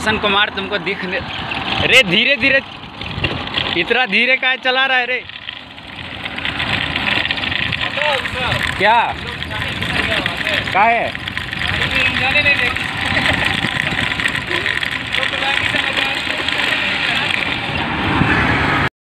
रोशन कुमार तुमको दिख रे, धीरे धीरे, इतना धीरे का चला रहा है रे? क्या है?